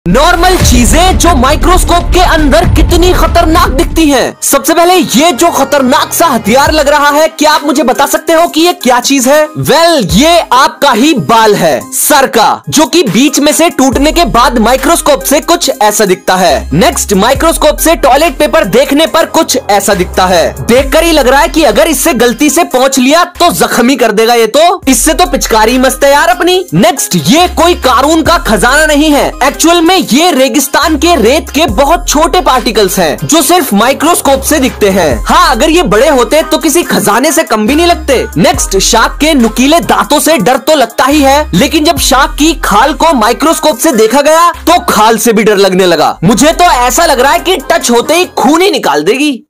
Normal चीजें जो microscope के अंदर कितनी खतरनाक दिखती हैं। सबसे पहले ये जो खतरनाक सा हथियार लग रहा है, क्या आप मुझे बता सकते हो कि ये क्या चीज है? वेल, ये आपका ही बाल है, सर का, जो कि बीच में से टूटने के बाद माइक्रोस्कोप से कुछ ऐसा दिखता है। नेक्स्ट, माइक्रोस्कोप से टॉयलेट पेपर देखने पर कुछ ऐसा दिखता है। देखकर ही लग रहा है कि अगर इससे गलती से पहुंच लिया तो जख्मी कर देगा। ये तो इससे तो पिचकारी मस्त है यार अपनी। नेक्स्ट, ये कोई कारून का खजाना नहीं है, एक्चुअल में ये रेगिस्तान के रेत के बहुत छोटे पार्टिकल्स हैं जो सिर्फ माइक्रोस्कोप से दिखते हैं। हाँ, अगर ये बड़े होते तो किसी खजाने से कम भी नहीं लगते। नेक्स्ट, शार्क के नुकीले दांतों से डर तो लगता ही है, लेकिन जब शार्क की खाल को माइक्रोस्कोप से देखा गया तो खाल से भी डर लगने लगा। मुझे तो ऐसा लग रहा है कि टच होते ही खून ही निकाल देगी।